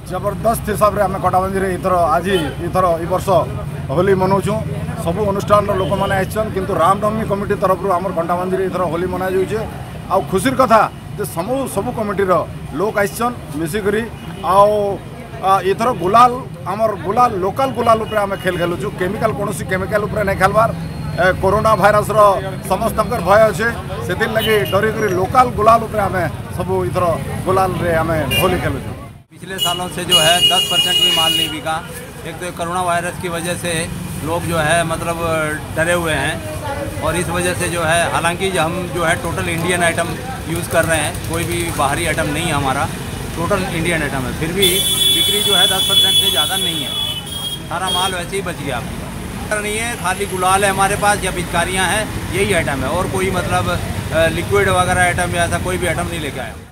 जबरदस्त हिसाब से आम कटाबंदी इथर आज इथर ए वर्ष होली मनाऊँ सब अनुष्ठान लोक मैंने आसन किंतु रामनवमी कमिटी तरफ आम कंटाबंदी इथर होली मना जाऊे आ खुशीर कथा जे सब कमिटीर लोक आसन मिसिक इथर गुलाल आमर गुलाल लोकल गुलाल उपर आम खेल खेलुचु केमिकल कौन केमिकल उपर नहीं खेलबार कोरोना भाइरस समस्त भय अच्छे से लगे डरिक लोकल गुलाल उपर आम सब इथर गुलाल रे आम होली खेलुचु। पिछले सालों से जो है 10% भी माल नहीं बिका। एक तो कोरोना वायरस की वजह से लोग जो है मतलब डरे हुए हैं और इस वजह से जो है हालांकि हम जो है टोटल इंडियन आइटम यूज़ कर रहे हैं, कोई भी बाहरी आइटम नहीं है, हमारा टोटल इंडियन आइटम है, फिर भी बिक्री जो है 10% से ज़्यादा नहीं है। सारा माल वैसे ही बच गया आपका नहीं है, खाली गुलाल है हमारे पास या पिचकारियाँ हैं, यही आइटम है और कोई मतलब लिक्विड वगैरह आइटम या ऐसा कोई भी आइटम नहीं लेके आया।